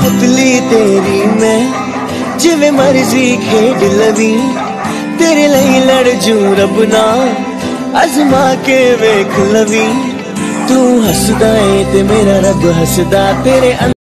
पुतली तेरी मैं जिवें मर्जी खेड लवी, तेरे लिए लड़ जू रब नाल अजमा के वेख लवी। तू हसदा है ते मेरा रब हसदा तेरे